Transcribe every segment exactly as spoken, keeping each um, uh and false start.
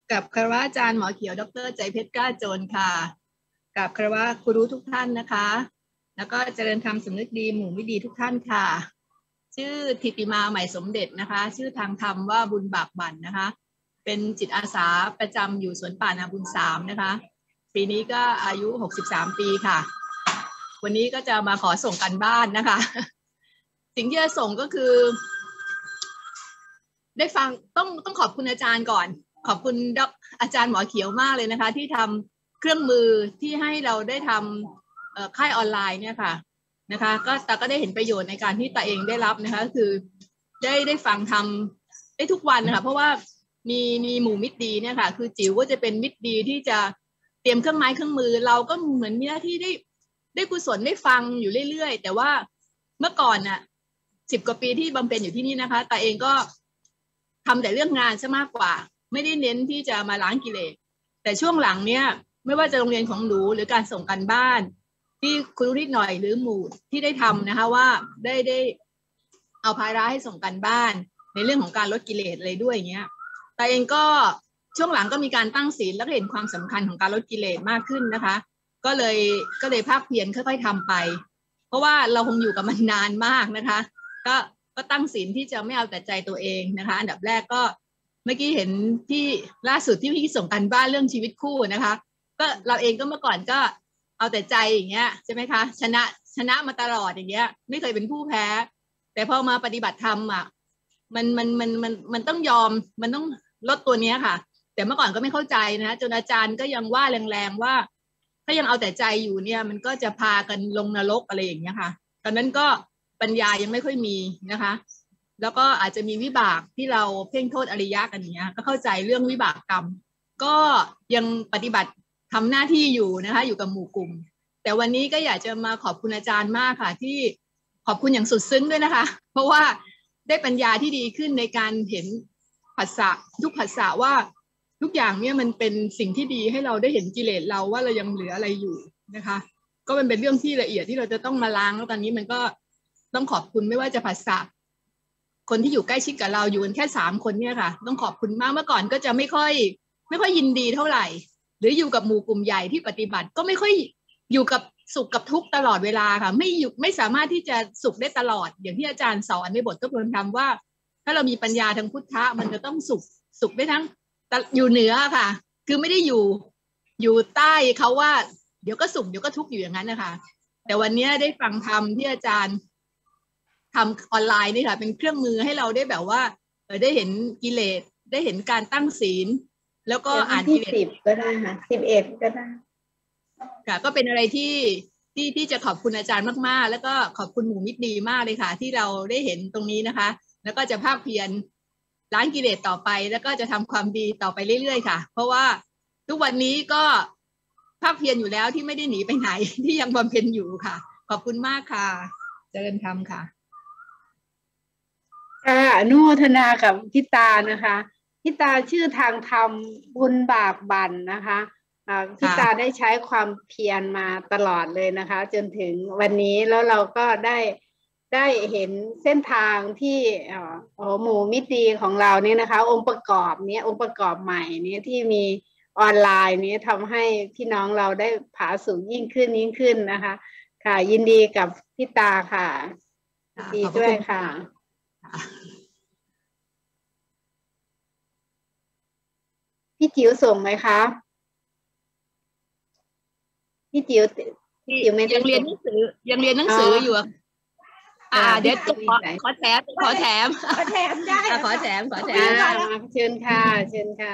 กับคารวะอาจารย์หมอเขียวดรใจเพชรกล้าโจรค่ะกับคารวะครูรู้ทุกท่านนะคะแล้วก็เจริญธรรมสำนึกดีหมู่ไม่ดีทุกท่านค่ะชื่อธิติมาใหม่สมเด็จนะคะชื่อทางธรรมว่าบุญบากบั่นนะคะเป็นจิตอาสาประจำอยู่สวนป่านาบุญสามนะคะปีนี้ก็อายุหกสิบสามปีค่ะวันนี้ก็จะมาขอส่งกันบ้านนะคะสิ่งที่จะส่งก็คือได้ฟังต้องต้องขอบคุณอาจารย์ก่อนขอบคุณอาจารย์หมอเขียวมากเลยนะคะที่ทำเครื่องมือที่ให้เราได้ทำค่ายออนไลน์เนี่ยค่ะนะคะก็แต่ก็ได้เห็นประโยชน์ในการที่ตาเองได้รับนะคะคือได้ได้ฟังทำได้ทุกวันนะคะเพราะว่ามีมีหมู่มิตรดีเนี่ยค่ะคือจิ๋วก็จะเป็นมิตรดีที่จะเตรียมเครื่องไม้เครื่องมือเราก็เหมือนมีหน้าที่ได้ได้กุศลได้ฟังอยู่เรื่อยๆแต่ว่าเมื่อก่อนน่ะสิบกว่าปีที่บำเพ็ญอยู่ที่นี่นะคะตาเองก็ทำแต่เรื่องงานซะมากกว่าไม่ได้เน้นที่จะมาล้างกิเลสแต่ช่วงหลังเนี่ยไม่ว่าจะโรงเรียนของหนูหรือการส่งกันบ้านที่ครูนิดหน่อยหรือหมู่ที่ได้ทำนะคะว่าได้ได้เอาภาระให้ส่งกันบ้านในเรื่องของการลดกิเลสอะไรด้วยอย่างเงี้ยแต่เองก็ช่วงหลังก็มีการตั้งศีลแล้วก็เห็นความสำคัญของการลดกิเลสมากขึ้นนะคะก็เลยก็เลยภาคเพียรค่อยๆทำไปเพราะว่าเราคงอยู่กับมันนานมากนะคะก็ก็ตั้งศีลที่จะไม่เอาแต่ใจตัวเองนะคะอันดับแรกก็เมื่อกี้เห็นที่ล่าสุดที่พี่ส่งกันบ้านเรื่องชีวิตคู่นะคะก็เราเองก็เมื่อก่อนก็เอาแต่ใจอย่างเงี้ยใช่ไหมคะชนะชนะมาตลอดอย่างเงี้ยไม่เคยเป็นผู้แพ้แต่พอมาปฏิบัติธรรมอ่ะมันมันมันมันมันต้องยอมมันต้องลดตัวเนี้ยค่ะแต่เมื่อก่อนก็ไม่เข้าใจนะจนอาจารย์ก็ยังว่าแรงๆว่าถ้ายังเอาแต่ใจอยู่เนี่ยมันก็จะพากันลงนรกอะไรอย่างเงี้ยค่ะตอนนั้นก็ปัญญายังไม่ค่อยมีนะคะแล้วก็อาจจะมีวิบากที่เราเพ่งโทษอริยะกันอย่างเงี้ยก็เข้าใจเรื่องวิบากกรรมก็ยังปฏิบัติทำหน้าที่อยู่นะคะอยู่กับหมู่กลุ่มแต่วันนี้ก็อยากจะมาขอบคุณอาจารย์มากค่ะที่ขอบคุณอย่างสุดซึ้งด้วยนะคะเพราะว่าได้ปัญญาที่ดีขึ้นในการเห็นภาษาทุกภาษาว่าทุกอย่างเนี่ยมันเป็นสิ่งที่ดีให้เราได้เห็นกิเลสเราว่าเรายังเหลืออะไรอยู่นะคะก็มันเป็นเรื่องที่ละเอียดที่เราจะต้องมาล้างแล้วตอนนี้มันก็ต้องขอบคุณไม่ว่าจะภาษาคนที่อยู่ใกล้ชิดกับเราอยู่กันแค่สามคนเนี่ยค่ะต้องขอบคุณมากเมื่อก่อนก็จะไม่ค่อยไม่ค่อยยินดีเท่าไหร่หรืออยู่กับหมู่กลุ่มใหญ่ที่ปฏิบัติก็ไม่ค่อยอยู่กับสุขกับทุกข์ตลอดเวลาค่ะไม่อยู่ไม่สามารถที่จะสุขได้ตลอดอย่างที่อาจารย์สอนในบททบทวนธรรมว่าถ้าเรามีปัญญาทางพุทธะมันจะต้องสุขสุขได้ทั้งอยู่เหนือค่ะคือไม่ได้อยู่อยู่ใต้เขาว่าเดี๋ยวก็สุขเดี๋ยวก็ทุกข์อยู่อย่างนั้นนะคะแต่วันนี้ได้ฟังธรรมที่อาจารย์ทำออนไลน์นี่ค่ะเป็นเครื่องมือให้เราได้แบบว่าได้เห็นกิเลสได้เห็นการตั้งศีลแล้วก็อ่านกิเลสสิบก็ได้ค่ะสิบเอ็ดก็ได้ค่ะก็เป็นอะไรที่ที่ที่จะขอบคุณอาจารย์มากๆแล้วก็ขอบคุณหมู่มิตรดีมากเลยค่ะที่เราได้เห็นตรงนี้นะคะแล้วก็จะภาคเพียรล้างกิเลสต่อไปแล้วก็จะทำความดีต่อไปเรื่อยๆค่ะเพราะว่าทุกวันนี้ก็ภาคเพียรอยู่แล้วที่ไม่ได้หนีไปไหนที่ยังบำเพ็ญอยู่ค่ะขอบคุณมากค่ะเจริญธรรมค่ะค่ะอนุโมทนากับพิตานะคะพิตาชื่อทางธรรมบุญบากบั่นนะคะพิตาได้ใช้ความเพียรมาตลอดเลยนะคะจนถึงวันนี้แล้วเราก็ได้ได้เห็นเส้นทางที่อ๋อหมู่มิตรดีของเรานี่นะคะองค์ประกอบนี้องค์ประกอบใหม่นี้ที่มีออนไลน์นี้ทำให้พี่น้องเราได้ผาสูงยิ่งขึ้นยิ่งขึ้นนะคะค่ะยินดีกับพี่ตาค่ะดีด้วยค่ะพี่จิ๋วส่งไหมคะพี่จิ๋วพี่จิ๋วไม่ยังเรียนหนังสือยังเรียนหนังสืออยู่อ่าเดี๋ยวขอขอแถมขอแถมขอแถมได้ขอแถมขอแถมเชิญค่ะเชิญค่ะ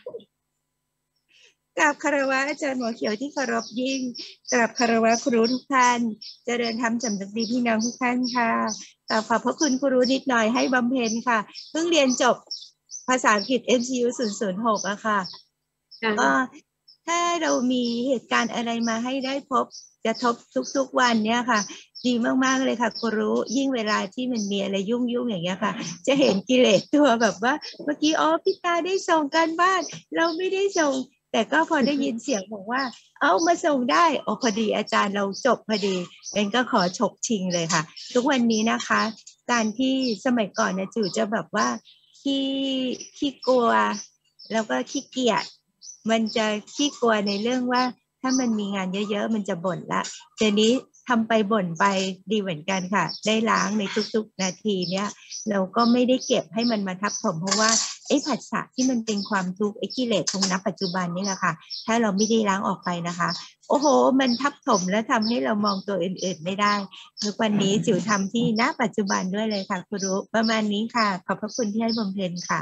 กราบคารวะอาจารย์หมอเขียวที่เคารพยิ่งกราบคารวะครูทุกท่านเจริญธรรมสำนึกดีพี่น้องทุกท่านค่ะกราบขอบพระคุณครูนิดหน่อยให้บำเพ็ญค่ะเพิ่งเรียนจบภาษาอังกฤษ เอ็น ซี ยู ศูนย์ ศูนย์ หกอะค่ะก็ถ้าเรามีเหตุการณ์อะไรมาให้ได้พบจะทบทุกๆวันเนี่ยค่ะดีมากๆเลยค่ะครูยิ่งเวลาที่มันมีอะไรยุ่งๆอย่างเงี้ยค่ะจะเห็นกิเลสตัวแบบว่าเมื่อกี้อ๋อพี่ตาได้ส่งกันบ้านเราไม่ได้ส่งแต่ก็พอได้ยินเสียงบอกว่าเอามาส่งได้โอ้พอดีอาจารย์เราจบพอดีเองก็ขอฉกชิงเลยค่ะทุกวันนี้นะคะการที่สมัยก่อนนะจู่จะแบบว่าขี้ขี้กลัวแล้วก็ขี้เกียจมันจะขี้กลัวในเรื่องว่าถ้ามันมีงานเยอะๆมันจะบ่นละแต่นี้ทำไปบ่นไปดีเหมือนกันค่ะได้ล้างในทุกๆนาทีเนี้ยเราก็ไม่ได้เก็บให้มันมาทับถมเพราะว่าไอ้ผัสสะที่มันเป็นความทุกข์ไอ้กิเลสตรงนับปัจจุบันนี่แหละค่ะถ้าเราไม่ได้ล้างออกไปนะคะโอ้โหมันทับถมและทำให้เรามองตัวอื่นๆไม่ได้ทุกวันนี้จิ๋วทำที่ณปัจจุบันด้วยเลยค่ะครูรู้ประมาณนี้ค่ะขอบพระคุณที่ให้บำเพ็ญค่ะ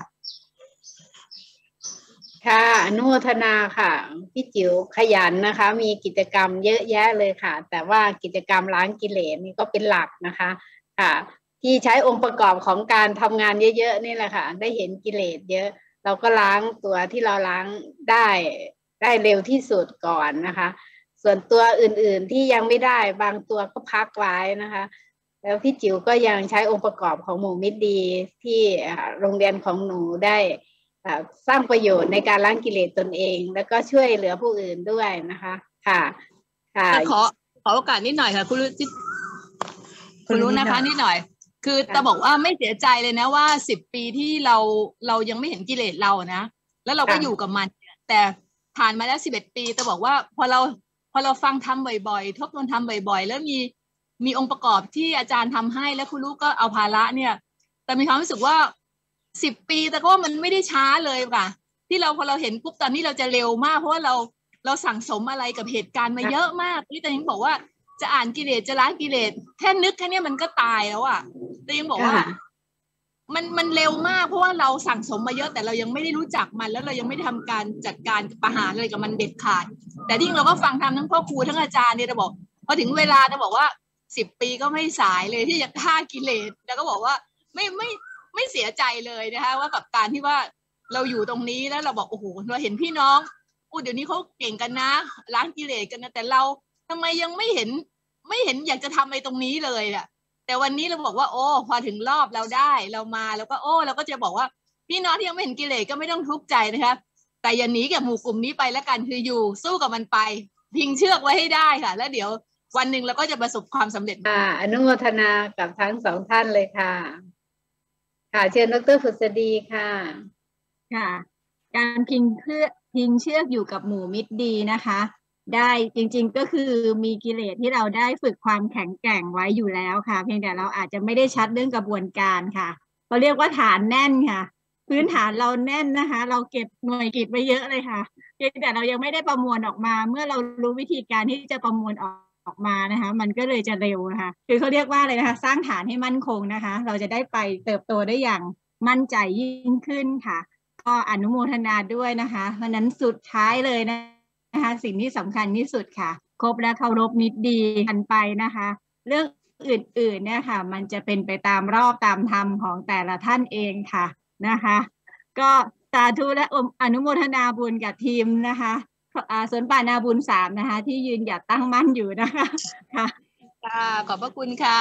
ค่ะอนุโมทนาค่ะพี่จิ๋วขยันนะคะมีกิจกรรมเยอะแยะเลยค่ะแต่ว่ากิจกรรมล้างกิเลสนี่ก็เป็นหลักนะคะค่ะที่ใช้องค์ประกอบของการทำงานเยอะๆนี่แหละค่ะได้เห็นกิเลสเยอะเราก็ล้างตัวที่เราล้างได้ได้เร็วที่สุดก่อนนะคะส่วนตัวอื่นๆที่ยังไม่ได้บางตัวก็พักไว้นะคะแล้วพี่จิ๋วก็ยังใช้องค์ประกอบของหมู่มิตรดีที่โรงเรียนของหนูได้สร้างประโยชน์ในการล้างกิเลสตนเองแล้วก็ช่วยเหลือผู้อื่นด้วยนะคะค่ะค่ะขอขอโอกาสนิดหน่อยค่ะคุณรู้คุณรู้นะคะนิดหน่อยคือจะบอกว่าไม่เสียใจเลยนะว่าสิบปีที่เราเรายังไม่เห็นกิเลสเรานะแล้วเราก็อยู่กับมันแต่ผ่านมาแล้วสิบเอ็ดปีจะบอกว่าพอเราพอเราฟังทำบ่อยๆทบทวนทำบ่อยๆแล้วมีมีองค์ประกอบที่อาจารย์ทำให้แล้วคุณรู้ก็เอาภาระเนี่ยแต่มีความรู้สึกว่าสิบปีแต่ก็ว่ามันไม่ได้ช้าเลยค่ะที่เราพอเราเห็นปุ๊บตอนนี้เราจะเร็วมากเพราะว่าเราเราสั่งสมอะไรกับเหตุการณ์มาเยอะมากที่แต่ยังบอกว่าจะอ่านกิเลสจะล้างกิเลสแค่นึกแค่นี้มันก็ตายแล้วอ่ะแต่ยังบอกว่ามันมันเร็วมากเพราะว่าเราสั่งสมมาเยอะแต่เรายังไม่ได้รู้จักมันแล้วเรายังไม่ได้ทำการจัดการประหารอะไรกับมันเด็ดขาดแต่ที่เราก็ฟังทำทั้งพ่อครูทั้งอาจารย์เนี่ยเราบอกพอถึงเวลาเราบอกว่าสิบปีก็ไม่สายเลยที่จะฆ่ากิเลสแล้วก็บอกว่าไม่ไม่ไม่เสียใจเลยนะคะว่ากับการที่ว่าเราอยู่ตรงนี้แล้วเราบอกโอ้โหเราเห็นพี่น้องอู้เดี๋ยวนี้เขาเก่งกันนะล้างกิเลสกันนะแต่เราทำไมยังไม่เห็นไม่เห็นอยากจะทำอะไรตรงนี้เลยอ่ะแต่วันนี้เราบอกว่าโอ้พอถึงรอบเราได้เรามาแล้วก็โอ้เราก็จะบอกว่าพี่น้องที่ยังไม่เห็นกิเลสก็ไม่ต้องทุกข์ใจนะคะแต่อย่าหนีกับหมู่กลุ่มนี้ไปแล้วกันคืออยู่สู้กับมันไปพิงเชือกไว้ให้ได้ค่ะแล้วเดี๋ยววันหนึ่งเราก็จะประสบความสำเร็จอ่าอนุโมทนากับทั้งสองท่านเลยค่ะค่ะเชิญดร.ผุษดีค่ะค่ะการพิงเพื่อพิงเชือกอยู่กับหมู่มิตรดีนะคะได้จริงๆก็คือมีกิเลสที่เราได้ฝึกความแข็งแกร่งไว้อยู่แล้วค่ะเพียงแต่เราอาจจะไม่ได้ชัดเรื่องกระบวนการค่ะเราเรียกว่าฐานแน่นค่ะพื้นฐานเราแน่นนะคะเราเก็บหน่วยกิจไว้เยอะเลยค่ะเพียงแต่เรายังไม่ได้ประมวลออกมาเมื่อเรารู้วิธีการที่จะประมวลออกออกมานะคะมันก็เลยจะเร็วนะคะคือเขาเรียกว่าอะไรนะคะสร้างฐานให้มั่นคงนะคะเราจะได้ไปเติบโตได้อย่างมั่นใจยิ่งขึ้นค่ะก็อนุโมทนาด้วยนะคะเพราะนั้นสุดท้ายเลยนะนะคะสิ่งที่สำคัญที่สุดค่ะคบและเคารพมิตรดีกันไปนะคะเรื่องอื่นๆเนี่ยค่ะมันจะเป็นไปตามรอบตามธรรมของแต่ละท่านเองค่ะนะคะก็สาธุและอนุโมทนาบุญกับทีมนะคะสวนป่านาบุญสามนะคะที่ยืนหยัดตั้งมั่นอยู่นะคะค่ะค่ะขอบพระคุณค่ะ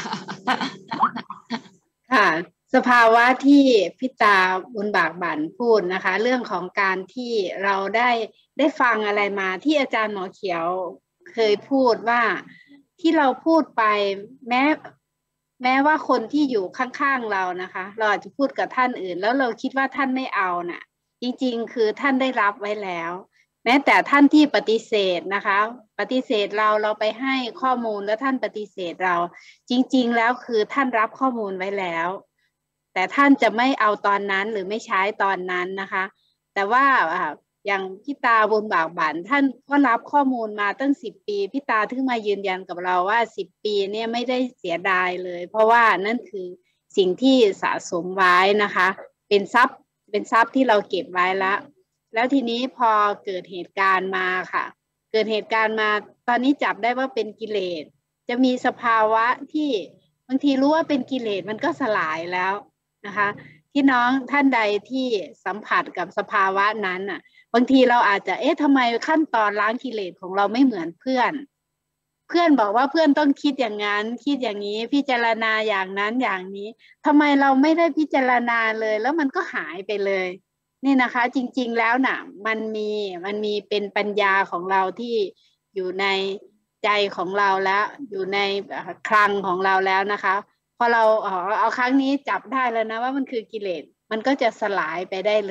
ค่ะสภาวะที่พิตาบุญบากบั่นพูดนะคะเรื่องของการที่เราได้ได้ฟังอะไรมาที่อาจารย์หมอเขียวเคยพูดว่าที่เราพูดไปแม้แม้ว่าคนที่อยู่ข้างๆเรานะคะเราอาจจะพูดกับท่านอื่นแล้วเราคิดว่าท่านไม่เอาน่ะจริงๆคือท่านได้รับไว้แล้วแม้แต่ท่านที่ปฏิเสธนะคะปฏิเสธเราเราไปให้ข้อมูลแล้วท่านปฏิเสธเราจริงๆแล้วคือท่านรับข้อมูลไว้แล้วแต่ท่านจะไม่เอาตอนนั้นหรือไม่ใช้ตอนนั้นนะคะแต่ว่าอย่างพี่ตาบุญบากบั่นท่านก็รับข้อมูลมาตั้งสิบปีพี่ตาถึงมายืนยันกับเราว่าสิบปีเนี่ยไม่ได้เสียดายเลยเพราะว่านั่นคือสิ่งที่สะสมไว้นะคะเป็นทรัพย์เป็นทรัพย์ที่เราเก็บไว้แล้วแล้วทีนี้พอเกิดเหตุการณ์มาค่ะเกิดเหตุการณ์มาตอนนี้จับได้ว่าเป็นกิเลสจะมีสภาวะที่บางทีรู้ว่าเป็นกิเลสมันก็สลายแล้วนะคะพี่น้องท่านใดที่สัมผัสกับสภาวะนั้นอ่ะบางทีเราอาจจะเอ๊ะทำไมขั้นตอนล้างกิเลสของเราไม่เหมือนเพื่อนเพื่อนบอกว่าเพื่อนต้องคิดอย่างนั้นคิดอย่างนี้พิจารณาอย่างนั้นอย่างนี้ทำไมเราไม่ได้พิจารณาเลยแล้วมันก็หายไปเลยนี่นะคะจริงๆแล้วน่ะมันมีมันมีเป็นปัญญาของเราที่อยู่ในใจของเราแล้วอยู่ในคลังของเราแล้วนะคะพอเราเอาเอาครั้งนี้จับได้แล้วนะว่ามันคือกิเลสมันก็จะสลายไปได้เลย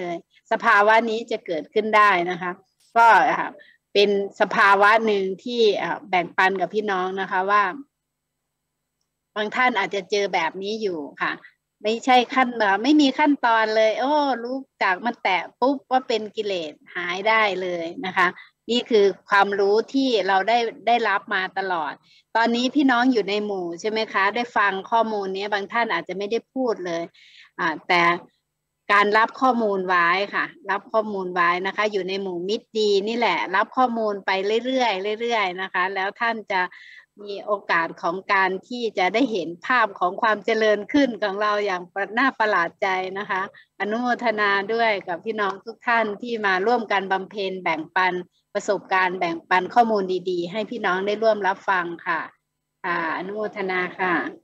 สภาวะนี้จะเกิดขึ้นได้นะคะก็เป็นสภาวะหนึ่งที่แบ่งปันกับพี่น้องนะคะว่าบางท่านอาจจะเจอแบบนี้อยู่ค่ะไม่ใช่ขั้นไม่มีขั้นตอนเลยโอ้รู้จากมันแตะปุ๊บว่าเป็นกิเลสหายได้เลยนะคะนี่คือความรู้ที่เราได้ได้รับมาตลอดตอนนี้พี่น้องอยู่ในหมู่ใช่ไหมคะได้ฟังข้อมูลนี้บางท่านอาจจะไม่ได้พูดเลยอ่าแต่การรับข้อมูลไว้ค่ะรับข้อมูลไว้นะคะอยู่ในหมู่มิตรดีนี่แหละรับข้อมูลไปเรื่อยๆเรื่อยๆนะคะแล้วท่านจะมีโอกาสของการที่จะได้เห็นภาพของความเจริญขึ้นของเราอย่างน่าประหลาดใจนะคะอนุโมทนาด้วยกับพี่น้องทุกท่านที่มาร่วมกันบำเพ็ญแบ่งปันประสบการณ์แบ่งปันข้อมูลดีๆให้พี่น้องได้ร่วมรับฟังค่ะค่ะอนุโมทนาค่ะ